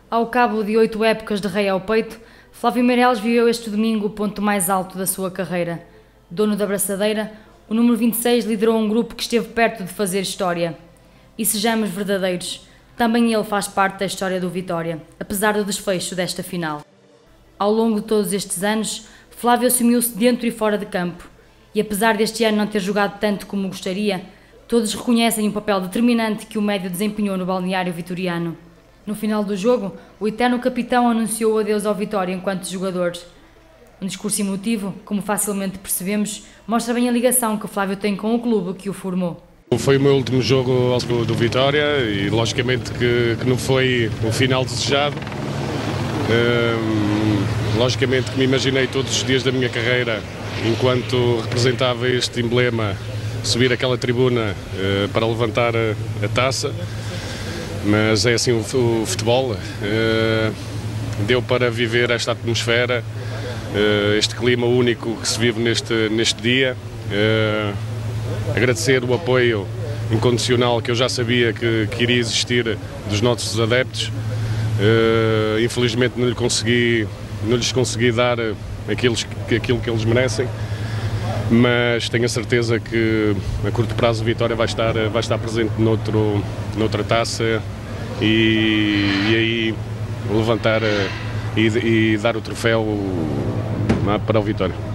Ao cabo de 8 épocas de rei ao peito, Flávio Meireles viveu este domingo o ponto mais alto da sua carreira. Dono da braçadeira, o número 26 liderou um grupo que esteve perto de fazer história. E sejamos verdadeiros, também ele faz parte da história do Vitória, apesar do desfecho desta final. Ao longo de todos estes anos, Flávio assumiu-se dentro e fora de campo, e apesar deste ano não ter jogado tanto como gostaria, todos reconhecem o papel determinante que o médio desempenhou no balneário vitoriano. No final do jogo, o eterno capitão anunciou o adeus ao Vitória enquanto jogadores. Um discurso emotivo, como facilmente percebemos, mostra bem a ligação que o Flávio tem com o clube que o formou. Foi o meu último jogo do Vitória e logicamente que não foi o final desejado. Logicamente que me imaginei todos os dias da minha carreira, enquanto representava este emblema, subir aquela tribuna para levantar a taça. Mas é assim o futebol, deu para viver esta atmosfera, este clima único que se vive neste dia. Agradecer o apoio incondicional que eu já sabia que iria existir dos nossos adeptos. Infelizmente não lhes consegui dar aquilo que eles merecem, mas tenho a certeza que a curto prazo a Vitória vai estar presente noutra taça e aí levantar e dar o troféu para o Vitória.